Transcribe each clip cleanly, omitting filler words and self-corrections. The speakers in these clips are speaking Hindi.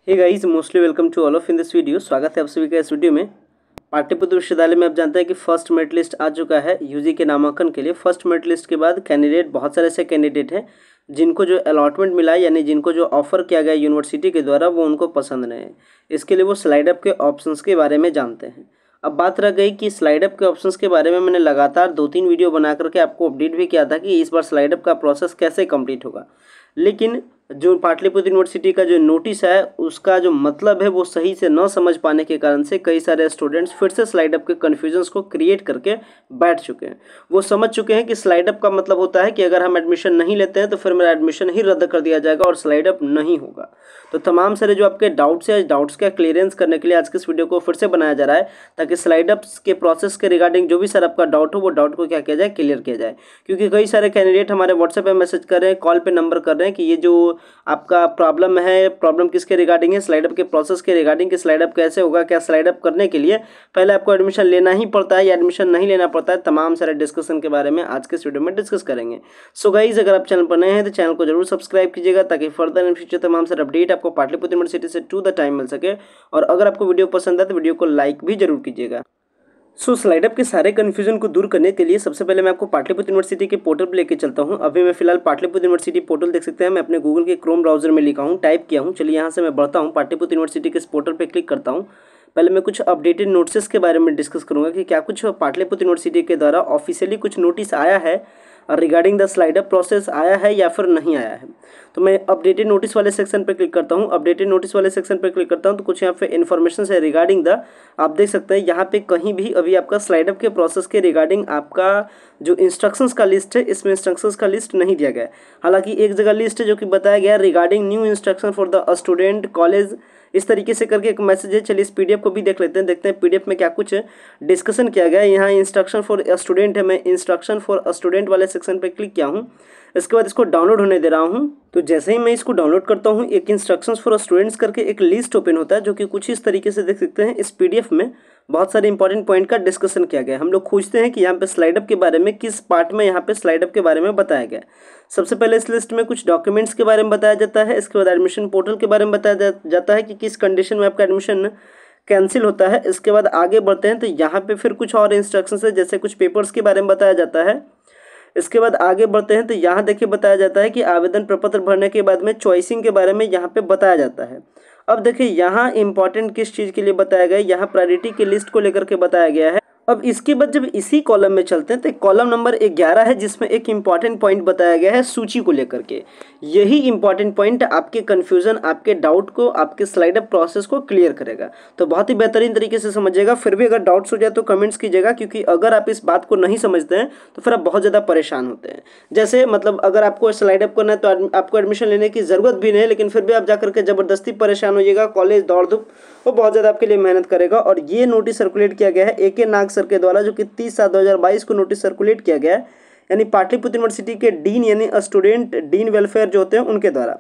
Hey guys, mostly welcome to all of in this video. स्वागत है आप सभी का इस वीडियो में। पाटलिपुत्र विश्वविद्यालय में आप जानते हैं कि फर्स्ट मेरिट लिस्ट आ चुका है यूजी के नामांकन के लिए। फर्स्ट मेरिट लिस्ट के बाद कैंडिडेट, बहुत सारे ऐसे कैंडिडेट हैं जिनको जो अलॉटमेंट मिला है, यानी जिनको जो ऑफर किया गया यूनिवर्सिटी के द्वारा, वो उनको पसंद नहीं है। इसके लिए वो स्लाइड अप के ऑप्शंस के बारे में जानते हैं। अब बात रह गई कि स्लाइड अप के ऑप्शंस के बारे में मैंने लगातार 2-3 वीडियो बना करके आपको अपडेट भी किया था कि इस बार स्लाइड अप का प्रोसेस कैसे कंप्लीट होगा। लेकिन जो पाटलिपुत्र यूनिवर्सिटी का जो नोटिस है उसका जो मतलब है वो सही से न समझ पाने के कारण से कई सारे स्टूडेंट्स फिर से स्लाइड अप के कन्फ्यूजन्स को क्रिएट करके बैठ चुके हैं। वो समझ चुके हैं कि स्लाइड अप का मतलब होता है कि अगर हम एडमिशन नहीं लेते हैं तो फिर मेरा एडमिशन ही रद्द कर दिया जाएगा और स्लाइड अप नहीं होगा। तो तमाम सारे जो आपके डाउट्स है, डाउट्स का क्लियरेंस करने के लिए आज के इस वीडियो को फिर से बनाया जा रहा है, ताकि स्लाइड अप के प्रोसेस के रिगार्डिंग जो भी सर आपका डाउट हो वो डाउट को क्या किया जाए, क्लियर किया जाए। क्योंकि कई सारे कैंडिडेट हमारे व्हाट्सएप पे मैसेज कर रहे हैं, कॉल पे नंबर कर रहे हैं कि ये जो आपका प्रॉब्लम है, प्रॉब्लम किसके रिगार्डिंग है, स्लाइड अप के प्रोसेस के रिगार्डिंग कि स्लाइड अप कैसे होगा, क्या स्लाइड अप करने के लिए पहले आपको एडमिशन लेना ही पड़ता है या एडमिशन नहीं लेना पड़ता है। तमाम सारे डिस्कशन के बारे में आज के इस वीडियो में डिस्कस करेंगे। सो गाइस, अगर आप चैनल पर नए हैं तो चैनल को जरूर सब्सक्राइब कीजिएगा, ताकि फर्दर इन फ्यूचर तमाम सारे अपडेट आपको पाटलिपुत्र यूनिवर्सिटी से टू द टाइम मिल सके। और अगर आपको वीडियो पसंद है तो वीडियो को लाइक भी जरूर कीजिएगा। स्लाइड अप के सारे कन्फ्यूजन को दूर करने के लिए सबसे पहले मैं आपको पाटलिपुत्र यूनिवर्सिटी के पोर्टल पर लेके चलता हूं। अभी मैं फिलहाल पाटलिपुत्र यूनिवर्सिटी पोर्टल देख सकते हैं, मैं अपने गूगल के क्रोम ब्राउजर में लिखा हूं, टाइप किया हूं। चलिए यहाँ से मैं बढ़ता हूं, पाटलिपुत्र यूनिवर्सिटी के इस पोर्टल पर क्लिक करता हूं। पहले मैं कुछ अपडेटेड नोटिस के बारे में डिस्कस करूंगा कि क्या कुछ पाटलिपुत्र यूनिवर्सिटी के द्वारा ऑफिशियली कुछ नोटिस आया है regarding the slide up process, आया है या फिर नहीं आया है। तो मैं अपडेटेड नोटिस वाले सेक्शन पर क्लिक करता हूं। अपडेटेड नोटिस वाले सेक्शन पर क्लिक करता हूं तो कुछ यहाँ पे इन्फॉर्मेशन है रिगार्डिंग द, आप देख सकते हैं यहाँ पे कहीं भी अभी आपका स्लाइड अप के प्रोसेस के रिगार्डिंग आपका जो इंस्ट्रक्शंस का लिस्ट है, इसमें इंस्ट्रक्शंस का लिस्ट नहीं दिया गया है। हालांकि एक जगह लिस्ट है जो कि बताया गया regarding new instruction for the student college, इस तरीके से करके एक मैसेज है। चलिए इस पीडीएफ को भी देख लेते हैं, देखते हैं पीडीएफ में क्या कुछ डिस्कशन किया गया है। यहाँ इंस्ट्रक्शन फॉर स्टूडेंट है, मैं इंस्ट्रक्शन फॉर स्टूडेंट वाले सेक्शन पे क्लिक किया हूँ। इसके बाद इसको डाउनलोड होने दे रहा हूँ। तो जैसे ही मैं इसको डाउनलोड करता हूँ, एक इंस्ट्रक्शंस फॉर स्टूडेंट्स करके एक लिस्ट ओपन होता है, जो कि कुछ इस तरीके से देख सकते हैं। इस पीडीएफ में बहुत सारे इंपॉर्टेंट पॉइंट का डिस्कशन किया गया है। हम लोग खोजते हैं कि यहाँ पे स्लाइड अप के बारे में किस पार्ट में यहाँ पे स्लाइड अप के बारे में बताया गया है। सबसे पहले इस लिस्ट में कुछ डॉक्यूमेंट्स के बारे में बताया जाता है। इसके बाद एडमिशन पोर्टल के बारे में बताया जाता है कि किस कंडीशन में आपका एडमिशन कैंसिल होता है। इसके बाद आगे बढ़ते हैं तो यहाँ पे फिर कुछ और इंस्ट्रक्शंस है, जैसे कुछ पेपर्स के बारे में बताया जाता है। इसके बाद आगे बढ़ते हैं तो यहाँ देखिए बताया जाता है कि आवेदन प्रपत्र भरने के बाद में चॉइसिंग के बारे में यहाँ पे बताया जाता है। अब देखिए यहाँ इंपॉर्टेंट किस चीज़ के लिए बताया गया है, यहाँ प्रायोरिटी की लिस्ट को लेकर के बताया गया है। अब इसके बाद जब इसी कॉलम में चलते हैं तो कॉलम नंबर 11 है, जिसमें एक इंपॉर्टेंट पॉइंट बताया गया है सूची को लेकर के। यही इंपॉर्टेंट पॉइंट आपके कन्फ्यूजन, आपके डाउट को, आपके स्लाइड अप प्रोसेस को क्लियर करेगा। तो बहुत ही बेहतरीन तरीके से समझिएगा। फिर भी अगर डाउट्स हो जाए तो कमेंट्स कीजिएगा, क्योंकि अगर आप इस बात को नहीं समझते हैं तो फिर आप बहुत ज़्यादा परेशान होते हैं। जैसे मतलब अगर आपको स्लाइड अप करना है तो आपको एडमिशन लेने की ज़रूरत भी नहीं है, लेकिन फिर भी आप जाकर के ज़बरदस्ती परेशान होइएगा। कॉलेज दौड़ धूप वो बहुत ज़्यादा आपके लिए मेहनत करेगा। और ये नोटिस सर्कुलेट किया गया है AK नाग सर के द्वारा, जो कि 30/7/2022 को नोटिस सर्कुलेट किया गया है, यानी पाटलिपुत्र यूनिवर्सिटी के डीन यानी स्टूडेंट डीन वेलफेयर जो होते हैं उनके द्वारा।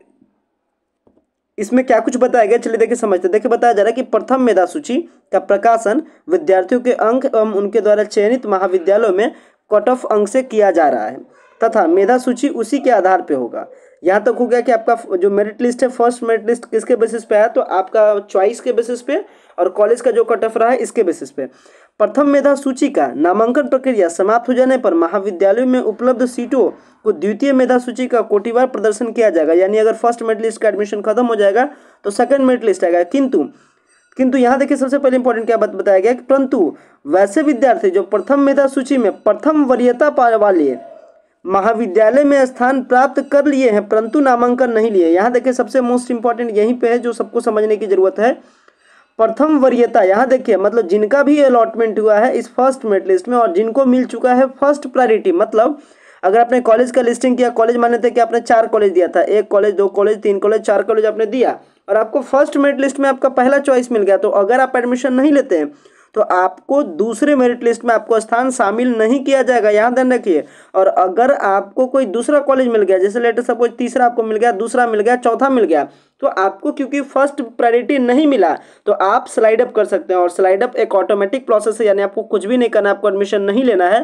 इसमें क्या कुछ बताया गया, चलिए देखिए समझते हैं। देखिए बताया जा रहा है कि प्रथम मेधा सूची का प्रकाशन विद्यार्थियों के अंक एवं उनके द्वारा चयनित महाविद्यालयों में कट ऑफ अंक से किया जा रहा है, तथा मेधा सूची उसी के आधार पर होगा। यहाँ तक हो गया कि आपका जो मेरिट लिस्ट है, फर्स्ट मेरिट लिस्ट किसके बेसिस पे आया, तो आपका चॉइस के बेसिस पे, और कॉलेज का जो कट ऑफ रहा है इसके बेसिस पे। प्रथम मेधा सूची का नामांकन प्रक्रिया समाप्त हो जाने पर महाविद्यालयों में उपलब्ध सीटों को द्वितीय मेधा सूची का कोटिवार प्रदर्शन किया जाएगा। यानी अगर फर्स्ट मेरिट लिस्ट का एडमिशन खत्म हो जाएगा तो सेकंड मेरिट लिस्ट आएगा। किंतु यहाँ देखिए सबसे पहले इंपॉर्टेंट क्या बात बताया गया कि परंतु वैसे विद्यार्थी जो प्रथम मेधा सूची में प्रथम वरीयता पाने वाले महाविद्यालय में स्थान प्राप्त कर लिए हैं परंतु नामांकन नहीं लिए। यहाँ देखिए सबसे मोस्ट इंपॉर्टेंट यहीं पे है जो सबको समझने की जरूरत है। प्रथम वरीयता, यहाँ देखिए मतलब जिनका भी अलॉटमेंट हुआ है इस फर्स्ट मेरिट लिस्ट में और जिनको मिल चुका है फर्स्ट प्रायोरिटी, मतलब अगर आपने कॉलेज का लिस्टिंग किया, कॉलेज माने थे कि आपने 4 कॉलेज दिया था, 1 कॉलेज 2 कॉलेज 3 कॉलेज 4 कॉलेज आपने दिया और आपको फर्स्ट मेरिट लिस्ट में आपका पहला चॉइस मिल गया, तो अगर आप एडमिशन नहीं लेते हैं तो आपको दूसरे मेरिट लिस्ट में आपको स्थान शामिल नहीं किया जाएगा, यहाँ ध्यान रखिए। और अगर आपको कोई दूसरा कॉलेज मिल गया, जैसे लेटर सपोज तीसरा आपको मिल गया, दूसरा मिल गया, चौथा मिल गया, तो आपको क्योंकि फर्स्ट प्रायोरिटी नहीं मिला तो आप स्लाइड अप कर सकते हैं। और स्लाइड अप एक ऑटोमेटिक प्रोसेस है, यानी आपको कुछ भी नहीं करना, आपको एडमिशन नहीं लेना है,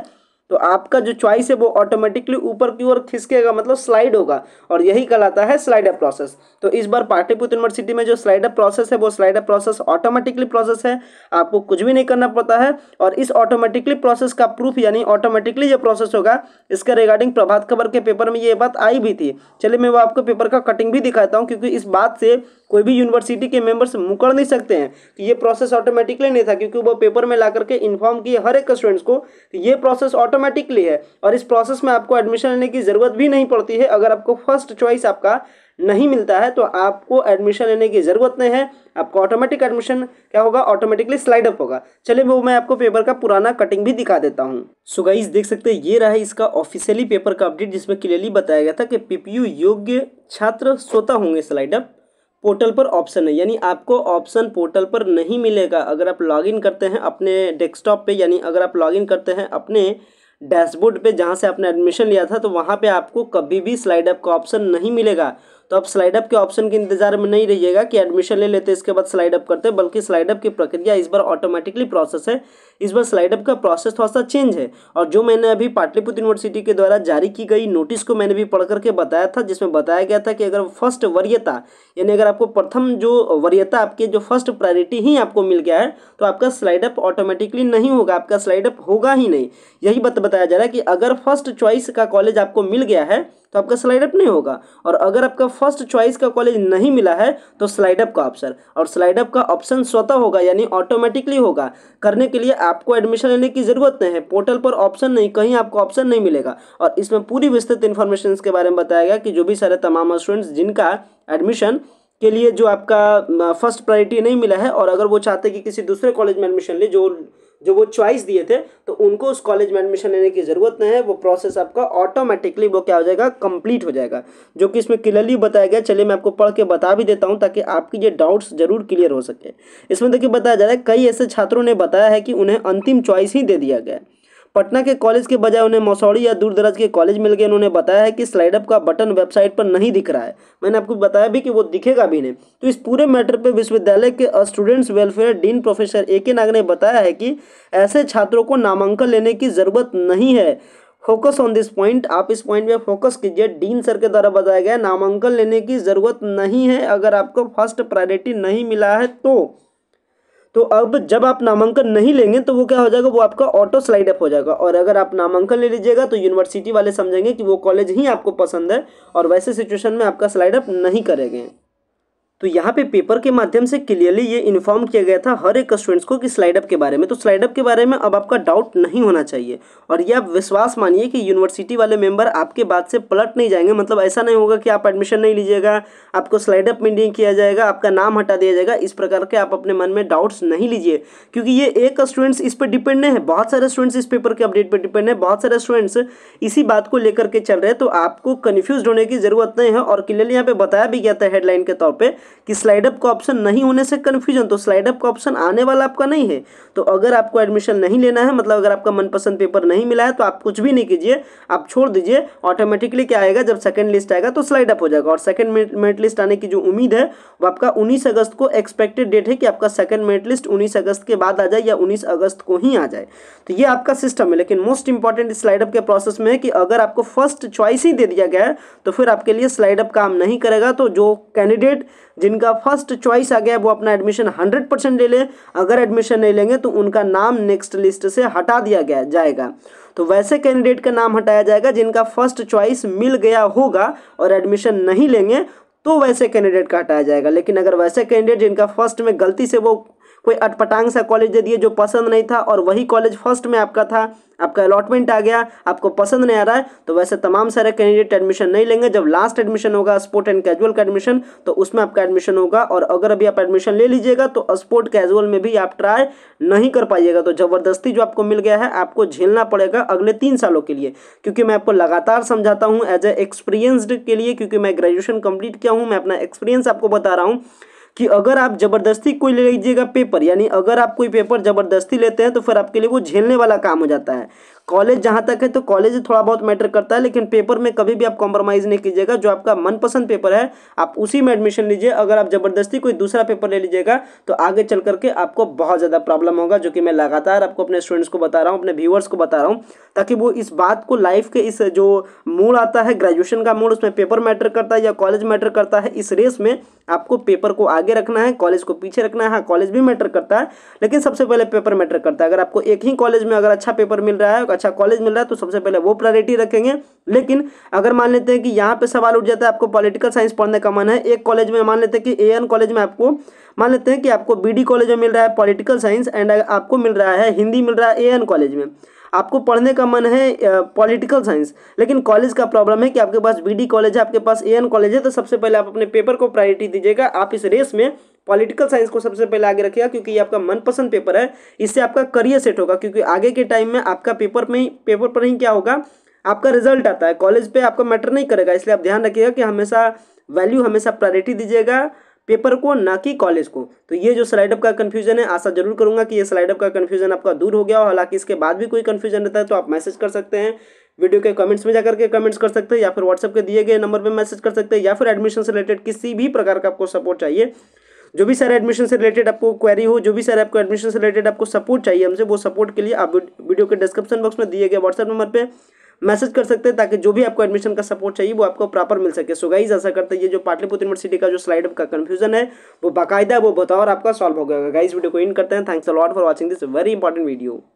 तो आपका जो चॉइस है वो ऑटोमेटिकली ऊपर की ओर खिसकेगा, मतलब स्लाइड होगा, और यही कहलाता है स्लाइड अप प्रोसेस। तो इस बार पाटलिपुत्र यूनिवर्सिटी में जो स्लाइड अप प्रोसेस है वो slide up process automatically process है, आपको कुछ भी नहीं करना पड़ता है। और इस ऑटोमेटिकली प्रोसेस का प्रूफ यानी ऑटोमेटिकली जो प्रोसेस होगा, इसका रिगार्डिंग प्रभात खबर के पेपर में ये बात आई भी थी। चलिए मैं वो आपको पेपर का कटिंग भी दिखाता हूँ, क्योंकि इस बात से कोई भी यूनिवर्सिटी के मेंबर्स मुकर नहीं सकते हैं कि ये प्रोसेस ऑटोमेटिकली नहीं था, क्योंकि वो पेपर में ला करके इन्फॉर्म किए हर एक स्टूडेंट्स को कि ये प्रोसेस ऑटोमेटिकली है और इस प्रोसेस में आपको एडमिशन लेने की जरूरत भी नहीं पड़ती है। अगर आपको फर्स्ट चॉइस आपका नहीं मिलता है तो आपको एडमिशन लेने की जरूरत नहीं है, आपको ऑटोमेटिक एडमिशन क्या होगा, ऑटोमेटिकली स्लाइड अप होगा। चलिए वो मैं आपको पेपर का पुराना कटिंग भी दिखा देता हूँ। सो गाइस देख सकते हैं ये रहा है इसका ऑफिशियली पेपर का अपडेट, जिसमें क्लियरली बताया गया था कि पीपीयू योग्य छात्र स्वतः होंगे स्लाइड अप पोर्टल पर ऑप्शन है, यानी आपको ऑप्शन पोर्टल पर नहीं मिलेगा। अगर आप लॉगिन करते हैं अपने डेस्कटॉप पे, यानी अगर आप लॉगिन करते हैं अपने डैशबोर्ड पे जहाँ से आपने एडमिशन लिया था, तो वहाँ पे आपको कभी भी स्लाइड अप का ऑप्शन नहीं मिलेगा। तो आप स्लाइड अप के ऑप्शन के इंतजार में नहीं रहिएगा कि एडमिशन ले लेते इसके बाद स्लाइड अप करते, बल्कि स्लाइड अप की प्रक्रिया इस बार ऑटोमेटिकली प्रोसेस है। इस बार स्लाइड अप का प्रोसेस थोड़ा सा चेंज है। और जो मैंने अभी पाटलिपुत्र यूनिवर्सिटी के द्वारा जारी की गई नोटिस को मैंने भी पढ़ करके बताया था, जिसमें बताया गया था कि अगर फर्स्ट वरीयता यानी अगर आपको प्रथम जो वरीयता आपके जो फर्स्ट प्रायोरिटी ही आपको मिल गया है, तो आपका स्लाइड अप ऑटोमेटिकली नहीं होगा, आपका स्लाइड अप होगा ही नहीं। यही बताया जा रहा है कि अगर फर्स्ट चॉइस का कॉलेज आपको मिल गया है तो आपका स्लाइड अप नहीं होगा, और अगर आपका फर्स्ट चॉइस का कॉलेज नहीं मिला है तो स्लाइड अप का ऑप्शन, और स्लाइड अप का ऑप्शन स्वतः होगा यानी ऑटोमेटिकली होगा। करने के लिए आपको एडमिशन लेने की जरूरत नहीं है, पोर्टल पर ऑप्शन नहीं, कहीं आपको ऑप्शन नहीं मिलेगा। और इसमें पूरी विस्तृत इन्फॉर्मेशन इसके बारे में बताया गया कि जो भी सारे तमाम स्टूडेंट्स जिनका एडमिशन के लिए जो आपका फर्स्ट प्रायोरिटी नहीं मिला है, और अगर वो चाहते कि किसी दूसरे कॉलेज में एडमिशन ले जो वो चॉइस दिए थे, तो उनको उस कॉलेज में एडमिशन लेने की ज़रूरत नहीं है। वो प्रोसेस आपका ऑटोमेटिकली वो क्या हो जाएगा, कंप्लीट हो जाएगा, जो कि इसमें क्लियरली बताया गया। चलिए मैं आपको पढ़ के बता भी देता हूं ताकि आपकी ये डाउट्स जरूर क्लियर हो सके। इसमें देखिए बताया जा रहा है कई ऐसे छात्रों ने बताया है कि उन्हें अंतिम चॉइस ही दे दिया गया, पटना के कॉलेज के बजाय उन्हें मसौड़ी या दूर दराज के कॉलेज मिल गए। उन्होंने बताया है कि स्लाइड अप का बटन वेबसाइट पर नहीं दिख रहा है, मैंने आपको बताया भी कि वो दिखेगा भी नहीं। तो इस पूरे मैटर पे विश्वविद्यालय के students welfare dean professor A K Nag ने बताया है कि ऐसे छात्रों को नामांकन लेने की जरूरत नहीं है। फोकस ऑन दिस पॉइंट, आप इस पॉइंट पे फोकस कीजिए। डीन सर के द्वारा बताया गया नामांकन लेने की जरूरत नहीं है अगर आपको फर्स्ट प्रायोरिटी नहीं मिला है तो अब जब आप नामांकन नहीं लेंगे तो वो क्या हो जाएगा, वो आपका ऑटो स्लाइड अप हो जाएगा। और अगर आप नामांकन ले लीजिएगा तो यूनिवर्सिटी वाले समझेंगे कि वो कॉलेज ही आपको पसंद है, और वैसे सिचुएशन में आपका स्लाइड अप नहीं करेंगे। तो यहाँ पे पेपर के माध्यम से क्लियरली ये इन्फॉर्म किया गया था हर एक स्टूडेंट्स को कि स्लाइड अप के बारे में। तो स्लाइड अप के बारे में अब आपका डाउट नहीं होना चाहिए, और ये आप विश्वास मानिए कि यूनिवर्सिटी वाले मेंबर आपके बात से पलट नहीं जाएंगे। मतलब ऐसा नहीं होगा कि आप एडमिशन नहीं लीजिएगा, आपको स्लाइड अप में नहीं किया जाएगा, आपका नाम हटा दिया जाएगा, इस प्रकार के आप अपने मन में डाउट्स नहीं लीजिए, क्योंकि ये एक स्टूडेंट्स इस पर डिपेंड नहीं है, बहुत सारे स्टूडेंट्स इस पेपर के अपडेट पर डिपेंड है, बहुत सारे स्टूडेंट्स इसी बात को लेकर के चल रहे हैं। तो आपको कन्फ्यूज होने की जरूरत नहीं है, और क्लियरली यहाँ पे बताया भी गया था हेडलाइन के तौर पर कि स्लाइड अप ऑप्शन नहीं होने से कंफ्यूजन, तो स्लाइड अप का ऑप्शन आने वाला आपका नहीं है। तो अगर आपको एडमिशन नहीं लेना है, मतलब अगर आपका मनपसंद पेपर नहीं मिला है, तो आप कुछ भी नहीं कीजिए, आप छोड़ दीजिए। ऑटोमेटिकली क्या आएगा, जब सेकंड लिस्ट आएगा तो स्लाइड अप हो जाएगा। और सेकंड मेरिट लिस्ट आने की जो उम्मीद है वो आपका 19 अगस्त को एक्सपेक्टेड डेट है कि आपका सेकंड मेरिट लिस्ट 19 अगस्त के बाद आ जाए या 19 अगस्त को ही आ जाए। तो ये आपका सिस्टम है। लेकिन मोस्ट इंपॉर्टेंट स्लाइड अप के प्रोसेस में है कि अगर आपको फर्स्ट चॉइस ही दे दिया गया है तो फिर आपके लिए स्लाइड अप काम नहीं करेगा। तो जो कैंडिडेट जिनका फर्स्ट चॉइस आ गया वो अपना एडमिशन 100% ले ले, अगर एडमिशन नहीं लेंगे तो उनका नाम नेक्स्ट लिस्ट से हटा दिया जाएगा। तो वैसे कैंडिडेट का नाम हटाया जाएगा जिनका फर्स्ट चॉइस मिल गया होगा और एडमिशन नहीं लेंगे, तो वैसे कैंडिडेट का हटाया जाएगा। लेकिन अगर वैसे कैंडिडेट जिनका फर्स्ट में गलती से वो कोई अटपटांग सा कॉलेज दे दिए जो पसंद नहीं था, और वही कॉलेज फर्स्ट में आपका था, आपका अलॉटमेंट आ गया, आपको पसंद नहीं आ रहा है, तो वैसे तमाम सारे कैंडिडेट एडमिशन नहीं लेंगे। जब लास्ट एडमिशन होगा स्पोर्ट एंड कैजुअल का एडमिशन, तो उसमें आपका एडमिशन होगा। और अगर अभी आप एडमिशन ले लीजिएगा तो स्पोर्ट कैजुअल में भी आप ट्राई नहीं कर पाइएगा। तो ज़बरदस्ती जो आपको मिल गया है आपको झेलना पड़ेगा अगले 3 सालों के लिए, क्योंकि मैं आपको लगातार समझाता हूँ एज ए एक्सपीरियंसड के लिए, क्योंकि मैं ग्रेजुएशन कंप्लीट किया हूँ, मैं अपना एक्सपीरियंस आपको बता रहा हूँ कि अगर आप जबरदस्ती कोई ले लीजिएगा पेपर, यानी अगर आप कोई पेपर जबरदस्ती लेते हैं तो फिर आपके लिए वो झेलने वाला काम हो जाता है। कॉलेज जहाँ तक है तो कॉलेज थोड़ा बहुत मैटर करता है, लेकिन पेपर में कभी भी आप कॉम्प्रोमाइज़ नहीं कीजिएगा। जो आपका मनपसंद पेपर है आप उसी में एडमिशन लीजिए। अगर आप ज़बरदस्ती कोई दूसरा पेपर ले लीजिएगा तो आगे चल करके आपको बहुत ज़्यादा प्रॉब्लम होगा, जो कि मैं लगातार आपको अपने स्टूडेंट्स को बता रहा हूँ, अपने व्यूअर्स को बता रहा हूँ, ताकि वो इस बात को लाइफ के इस जो मूड आता है ग्रेजुएशन का मूड, उसमें पेपर मैटर करता है या कॉलेज मैटर करता है, इस रेस में आपको पेपर को आगे रखना है, कॉलेज को पीछे रखना है। हाँ, कॉलेज भी मैटर करता है, लेकिन सबसे पहले पेपर मैटर करता है। अगर आपको एक ही कॉलेज में अगर अच्छा पेपर मिल रहा है, अच्छा कॉलेज मिल रहा है, तो सबसे पहले वो प्रायोरिटी रखेंगे। लेकिन अगर मान लेते हैं कि यहाँ पे सवाल उठ जाता है, आपको पॉलिटिकल साइंस पढ़ने का मन है, एक कॉलेज में मान लेते हैं कि एएन कॉलेज में आपको मान लेते हैं कि आपको बीडी कॉलेज में मिल रहा है पॉलिटिकल साइंस, एंड आपको मिल रहा है हिंदी मिल रहा है एएन कॉलेज में, आपको पढ़ने का मन है पॉलिटिकल साइंस, लेकिन कॉलेज का प्रॉब्लम है कि आपके पास बीडी कॉलेज है, आपके पास एएन कॉलेज है, तो सबसे पहले आप अपने पेपर को प्रायोरिटी दीजिएगा। आप इस रेस में पॉलिटिकल साइंस को सबसे पहले आगे रखिएगा, क्योंकि ये आपका मनपसंद पेपर है। इससे आपका करियर सेट होगा, क्योंकि आगे के टाइम में आपका पेपर पर ही क्या होगा, आपका रिजल्ट आता है। कॉलेज पे आपका मैटर नहीं करेगा, इसलिए आप ध्यान रखिएगा कि हमेशा प्रायोरिटी दीजिएगा पेपर को, ना कि कॉलेज को। तो ये जो स्लाइड अप का कन्फ्यूजन है, आशा जरूर करूंगा कि ये स्लाइड अप का कन्फ्यूजन आपका दूर हो गया हो। हालांकि इसके बाद भी कोई कन्फ्यूजन रहता है तो आप मैसेज कर सकते हैं, वीडियो के कमेंट्स में जाकर के कमेंट्स कर सकते हैं, या फिर व्हाट्सएप के दिए गए नंबर पर मैसेज कर सकते हैं, या फिर एडमिशन से रिलेटेड किसी भी प्रकार का आपको सपोर्ट चाहिए, जो भी सर एडमिशन से रिलेटेड आपको क्वेरी हो, जो भी सर आपको एडमिशन से रिलेटेड आपको सपोर्ट चाहिए हमसे, वो सपोर्ट के लिए आप वीडियो के डिस्क्रिप्शन बॉक्स में दिए गए व्हाट्सएप नंबर पे मैसेज कर सकते हैं, ताकि जो भी आपको एडमिशन का सपोर्ट चाहिए वो आपको प्रॉपर मिल सके। सो गाइस, आशा करते हैं ये जो पाटलिपुत्र यूनिवर्सिटी का जो स्लाइड का कंफ्यूजन है वो बाकायदा वो बताओ और आपका सॉल्व हो गया। गाइस, वीडियो को इन करते हैं। Thanks a lot for watching this very important video.